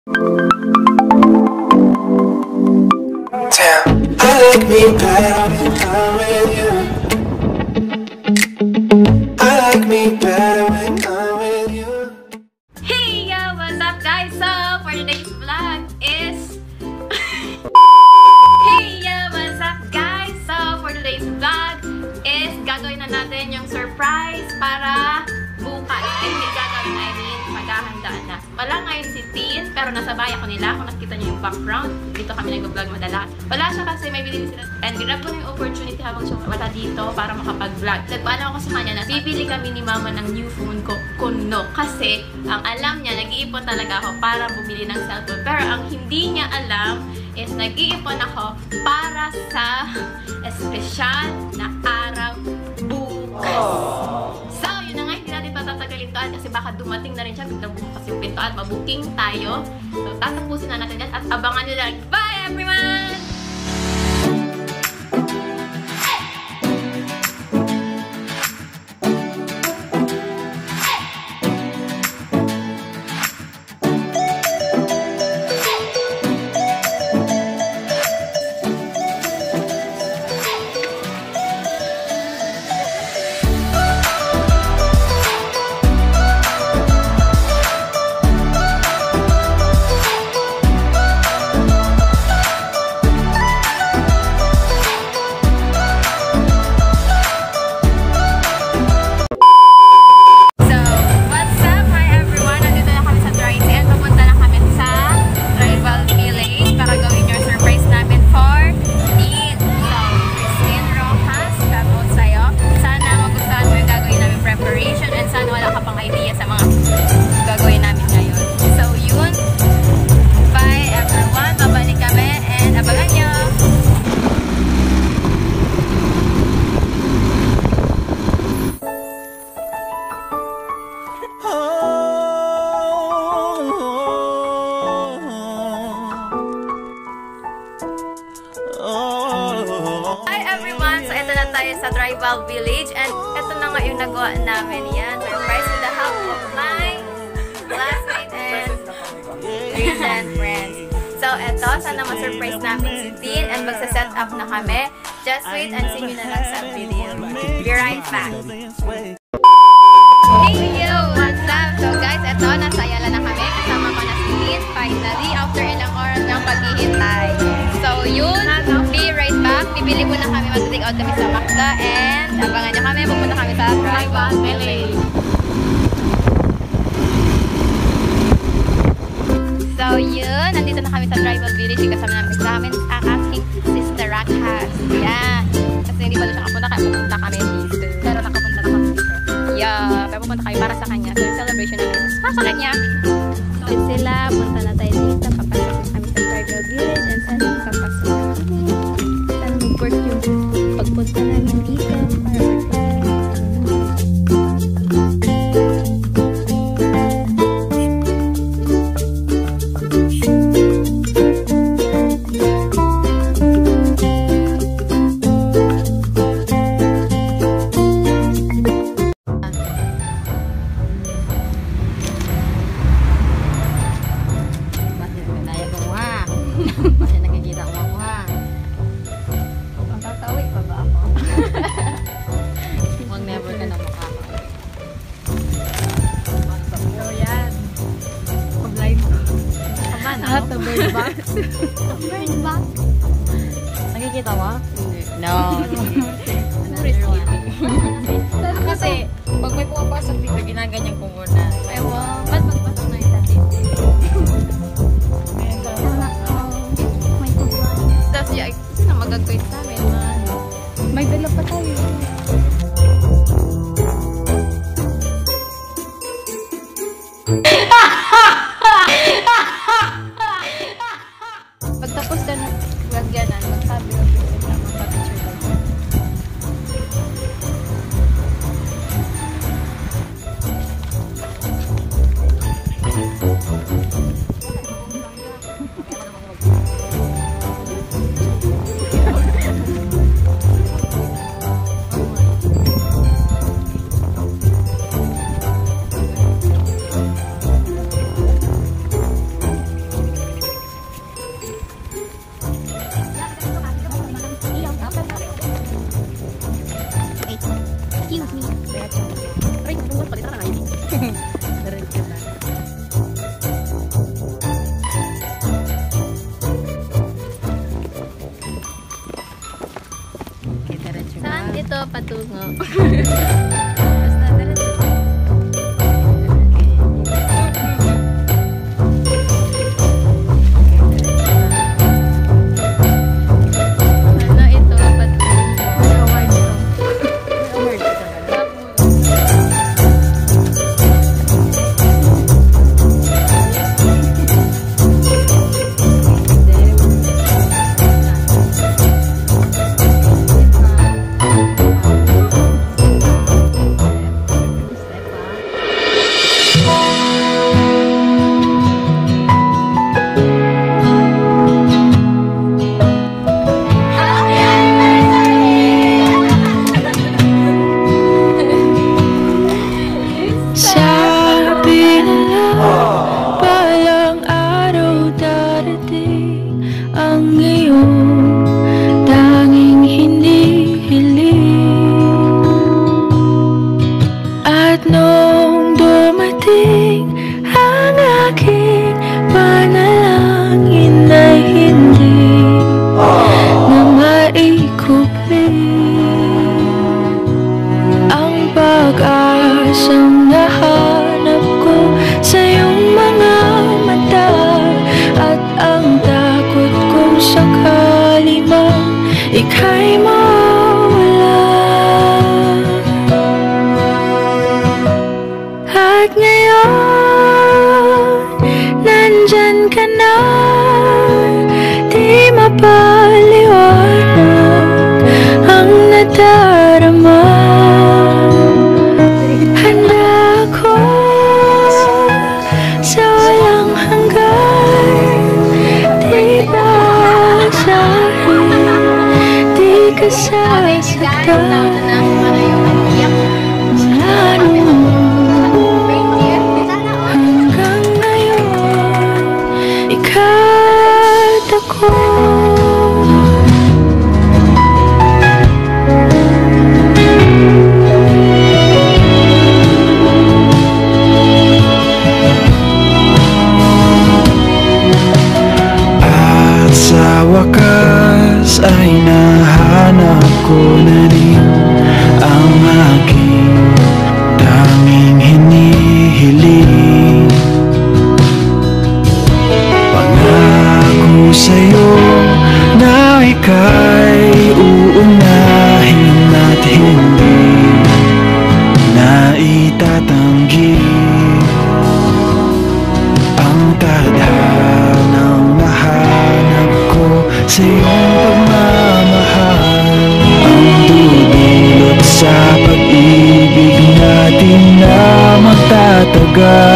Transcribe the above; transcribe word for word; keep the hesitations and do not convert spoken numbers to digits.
Hey yo, what's up guys? So for today's vlog is Hey yo, what's up guys? So for today's vlog is gagawin na natin yung surprise para bukas. Ay, hindi gagawin, I mean, maghahandaan na. Wala ngayon si Tin, pero nasa bahay ako nila. Kung nakita niyo yung background, dito kami nag-vlog madalas. Wala siya kasi may bilhin sila. And grab ko na yung opportunity habang siya wala dito para makapag-vlog. Nagpaano ako sa kanya na bibili kami ni mama ng new phone ko, kuno. Kasi ang alam niya, nag-iipon talaga ako para bumili ng cellphone. Pero ang hindi niya alam is nag-iipon ako para sa espesyal na araw bukas. So, yun na nga, hindi natin patatagalin to kasi baka dumating na rin siya, biglang bumukas yung pinto at mabuking tayo. So, tatapusin na natin yan at abangan nyo lang. Bye everyone! Sa Tribal Village and ito na nga yung nagawa namin yan. Surprise with the help of my classmate and recent friends. So ito, sana ma-surprise namin si Tin and magsa-set up na kami. Just wait and see nyo na lang sa video. Be right back. Hey yo! What's up? So guys, ito, nasa Ayala na kami. Kasama ko na si Tin. Finally, after ilang oras ng paghihintay. So yun, be right back. Bibili po na kami, mag-take out kami sa Macda and abangan nyo kami, pupunta kami sa Tribal Village. So yun, nandito na kami sa Tribal Village. Kasama namin sa amin ang aking sister Rakhas. Yan. Kasi hindi pa doon siya kapunta, kaya pupunta kami dito. Pero nakapunta na kami dito. Yeah, kaya pupunta kami para sa kanya. So yung celebration namin para sa kanya. So sila, punta na tayo dito. Papasok kami sa Tribal Village and sana makapasok na kami. Sana mag-work yung pagpunta namin dito para the bird box. Bird box. Nakikita mo? No. Kasi, pag may pumapasok dito, ginaganyan ko muna. Ay, wow. Ba't magpasok na yung tatid? May tubig. Tapos, yung na magagawin sa amin. May dala pa tayo. Pagtapos ka na gagyanan, magsabi ng picture na magpa-picture lang. patungo. Pag-asang nahanap ko sa iyong mga mata, at ang takot kung sakali man ika'y mawala. At ngayon, nandyan ka na, di mapaliwanag ang nadarama. Sasaktan mula noon hanggang ngayon, ika't ako. At sa wakas ay nahanap ko na rin ang aking tanging hinihiling. Pangako sa'yo na ika'y uunahin at hindi na itatanggi ang tadhanang nahanap ko sa iyong pagmamahal, ang dudulot sa pag-ibig natin na magtatagal.